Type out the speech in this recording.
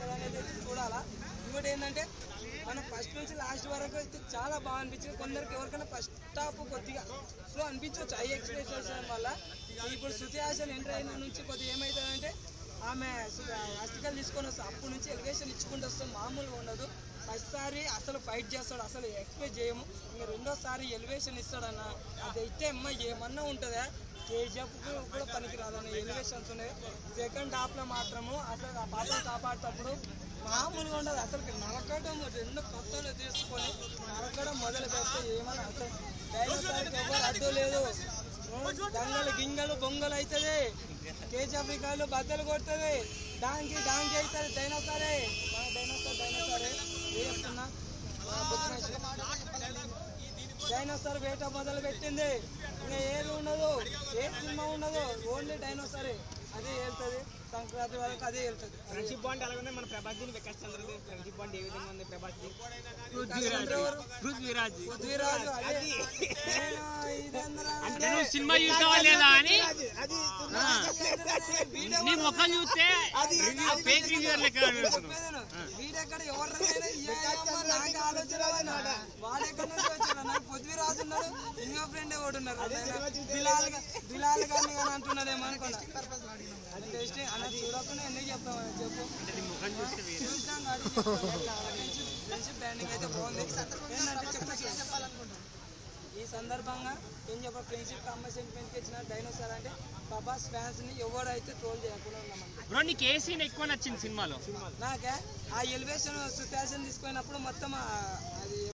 ఉంటుందా అనేది చూడాలా. ఇంకోటి ఏంటంటే మనం ఫస్ట్ నుంచి లాస్ట్ వరకు అయితే చాలా బాగా అనిపించింది. కొందరికి ఎవరికైనా ఫస్ట్ హాఫ్ కొద్దిగా స్లో అనిపించవచ్చు హై ఎక్స్పెక్టేషన్ వల్ల. ఇప్పుడు శృతి హాసన్ ఎంటర్ అయిన నుంచి కొద్దిగా ఏమవుతుందంటే ఆమె అస్తికలు తీసుకొని వస్తాం, అప్పటి నుంచి ఎలివేషన్ ఇచ్చుకుంటూ వస్తాం, మామూలుగా ఉండదు. ఫస్ట్ సారి అసలు ఫైట్ చేస్తాడు, అసలు ఎక్స్పెక్ట్ చేయము. ఇంకా రెండోసారి ఎలివేషన్ ఇస్తాడన్న అది అయితే ఏమన్నా ఉంటుందా, కేజీఎఫ్ కూడా పనికి రాదన్న ఎలివేషన్స్ ఉన్నాయి. సెకండ్ హాఫ్లో మాత్రము అసలు ఆ పాపను కాపాడేటప్పుడు మామూలుగా ఉండదు. అసలు నరకడం రెండు కొత్తలు తీసుకొని నరకడం మొదలు పెడితే ఏమన్నా అసలు డైనోసార్కి ఎవరు అడ్డు లేదు. గంగలు గింగలు బొంగలు అవుతుంది, కేజీఎఫ్ రికార్డులు బద్దలు కొడుతుంది, డాంకి అవుతుంది. డైనోసారే మన డైనోసారే ఏ చెప్తున్నా, డైనోసార్ వేట మొదలు పెట్టింది. ఇంకా ఏది ఉండదు, ఏ సినిమా ఉండదు, ఓన్లీ డైనోసారే. అదే వెళ్తుంది సంక్రాంతి వరకు, అదే వెళ్తుంది. ఫ్రెండ్షిప్ బాండ్ ఎలా ఉంది మన ప్రభాస్ వికాస్ చంద్రది ఫ్రెండ్షిప్ బాండ్ ఏ విధంగా ఉంది ప్రభాస్ పృథ్వీరాజు అంటే నువ్వు సినిమా చూసావా లేదా అని నీ ముఖం చూస్తే ఫేక్ రివ్యూర్ లెక్క వీడెక్కడ ఎవరైనా నాకు ఆలోచన వాడెక్కడ నుంచి వచ్చాడు. నాకు పృథ్వీరాజు ఉన్నాడు, ఇంకో ఫ్రెండ్ ఎవడు ఉన్నారు బిలాల్ గారిని అని అంటున్నాడేమో అనుకున్నా. అది టేస్ట్ అలా చూడకుండా ఎందుకు చెప్తామని చెప్పు. చూసినాం కాబట్టి ఫ్రెండ్షిప్ బ్యాండింగ్ అయితే బాగుంది. ఏంటంటే చెప్పాలనుకుంటున్నాను ఈ సందర్భంగా ఏం చెప్పాలి, ఫ్రెండ్షిప్ అమ్మ సెంటిమెంట్కి ఇచ్చిన డైనోసార్ అంటే ప్రభాస్ ఫ్యాన్స్ ని ఎవరైతే ట్రోల్ చేయకుండా ఉన్నామండి. నీకు ఏ సీన్ ఎక్కువ నచ్చింది సినిమాలో? నాకే ఆ ఎలివేషన్ ఫ్యాషన్ తీసుకున్నప్పుడు మొత్తం అది